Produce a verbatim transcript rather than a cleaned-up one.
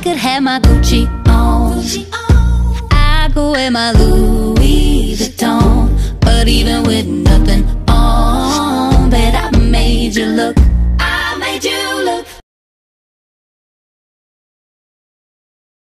could have my Gucci on, I could wear my Louis